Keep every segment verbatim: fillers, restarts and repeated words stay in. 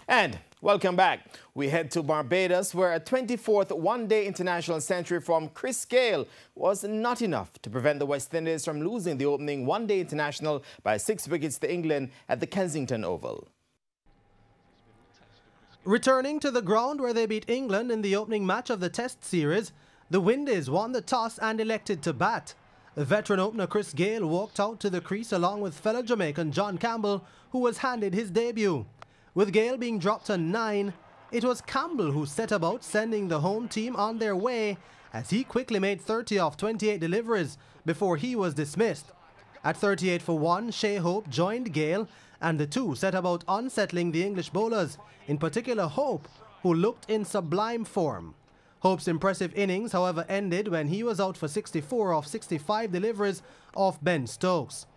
And welcome back. We head to Barbados, where a twenty-fourth one-day international century from Chris Gayle was not enough to prevent the West Indies from losing the opening one-day international by six wickets to England at the Kensington Oval. Returning to the ground where they beat England in the opening match of the Test series, the Windies won the toss and elected to bat. The veteran opener Chris Gayle walked out to the crease along with fellow Jamaican John Campbell, who was handed his debut. With Gayle being dropped to nine, it was Campbell who set about sending the home team on their way, as he quickly made thirty off twenty-eight deliveries before he was dismissed. At thirty-eight for one, Shai Hope joined Gayle, and the two set about unsettling the English bowlers, in particular Hope, who looked in sublime form. Hope's impressive innings, however, ended when he was out for sixty-four off sixty-five deliveries off Ben Stokes.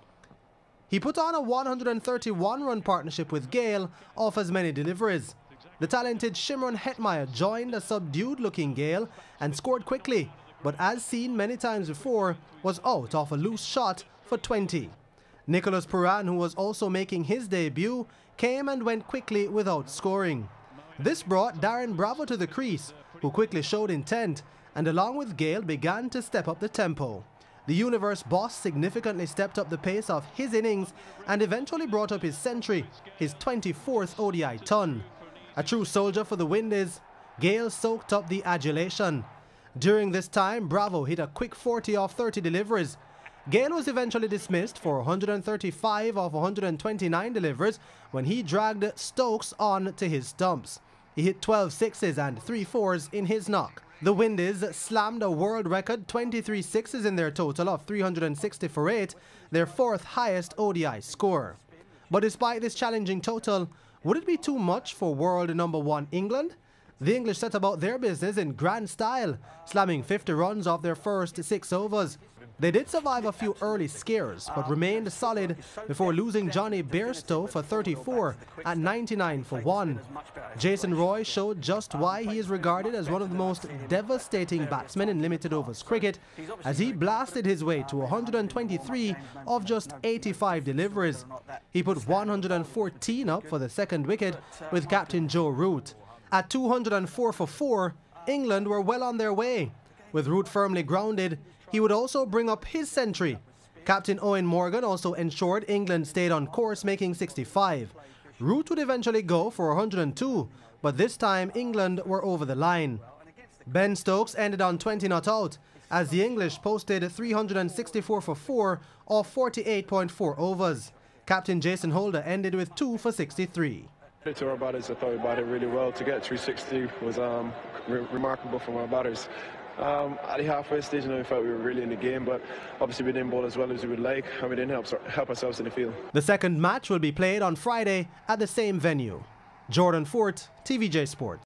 He put on a one hundred thirty-one run partnership with Gayle off as many deliveries. The talented Shimron Hetmyer joined a subdued-looking Gayle and scored quickly, but as seen many times before, was out off a loose shot for twenty. Nicholas Pooran, who was also making his debut, came and went quickly without scoring. This brought Darren Bravo to the crease, who quickly showed intent and along with Gayle began to step up the tempo. The Universe boss significantly stepped up the pace of his innings and eventually brought up his century, his twenty-fourth O D I ton. A true soldier for the Windies, Gayle soaked up the adulation. During this time, Bravo hit a quick forty off thirty deliveries. Gayle was eventually dismissed for one hundred thirty-five off one hundred twenty-nine deliveries when he dragged Stokes on to his stumps. He hit twelve sixes and three fours in his knock. The Windies slammed a world record twenty-three sixes in their total of three hundred sixty for eight, their fourth highest O D I score. But despite this challenging total, would it be too much for world number one England? The English set about their business in grand style, slamming fifty runs off their first six overs. They did survive a few early scares, but remained solid before losing Johnny Bairstow for thirty-four at ninety-nine for one. Jason Roy showed just why he is regarded as one of the most devastating batsmen in limited overs cricket, as he blasted his way to one hundred twenty-three of just eighty-five deliveries. He put one hundred fourteen up for the second wicket with captain Joe Root. At two hundred four for four, England were well on their way. With Root firmly grounded, he would also bring up his century. Captain Owen Morgan also ensured England stayed on course, making sixty-five. Root would eventually go for one hundred two, but this time England were over the line. Ben Stokes ended on twenty not out, as the English posted three hundred sixty-four for four off forty-eight point four overs. Captain Jason Holder ended with two for sixty-three. To our batters, I thought we batted really well. To get three sixty was um, re remarkable from our batters. Um, at the halfway stage, you know, we felt we were really in the game, but obviously we didn't bowl as well as we would like, and we didn't help, help ourselves in the field. The second match will be played on Friday at the same venue. Jordan Fort, T V J Sport.